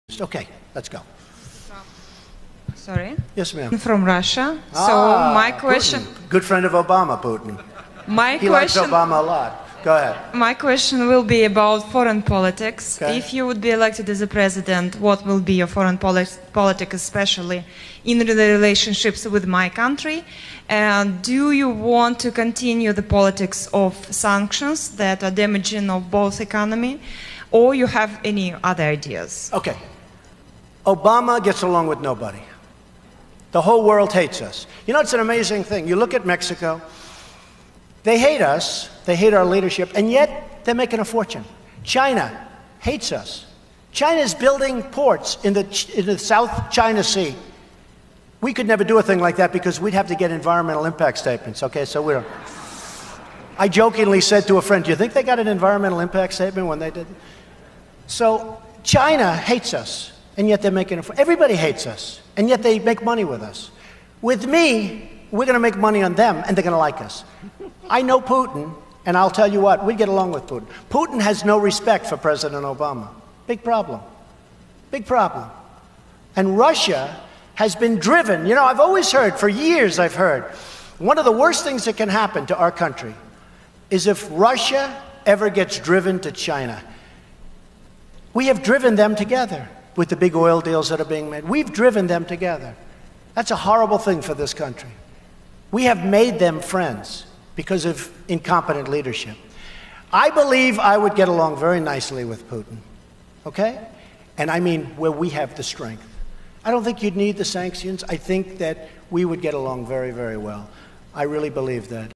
Okay, let's go. Sorry? Yes, ma'am. From Russia. So my question... Putin. Good friend of Obama, Putin. He likes Obama a lot. Go ahead. My question will be about foreign politics. Okay. If you would be elected as a president, what will be your foreign politics, especially in the relationships with my country? And do you want to continue the politics of sanctions that are damaging of both economy, or you have any other ideas? Okay. Obama gets along with nobody. The whole world hates us. You know, it's an amazing thing. You look at Mexico, they hate us, they hate our leadership, and yet they're making a fortune. China hates us. China is building ports in the South China Sea. We could never do a thing like that because we'd have to get environmental impact statements, okay? So we don't. I jokingly said to a friend, do you think they got an environmental impact statement when they did it? So China hates us, and yet they're making it. Everybody hates us, and yet they make money with us. With me, we're going to make money on them, and they're going to like us. I know Putin, and I'll tell you what, we get along with Putin. Putin has no respect for President Obama. Big problem. Big problem. And Russia has been driven. You know, I've always heard, for years I've heard, one of the worst things that can happen to our country is if Russia ever gets driven to China. We have driven them together with the big oil deals that are being made. We've driven them together. That's a horrible thing for this country. We have made them friends because of incompetent leadership. I believe I would get along very nicely with Putin, okay? And I mean where we have the strength. I don't think you'd need the sanctions. I think that we would get along very, very well. I really believe that.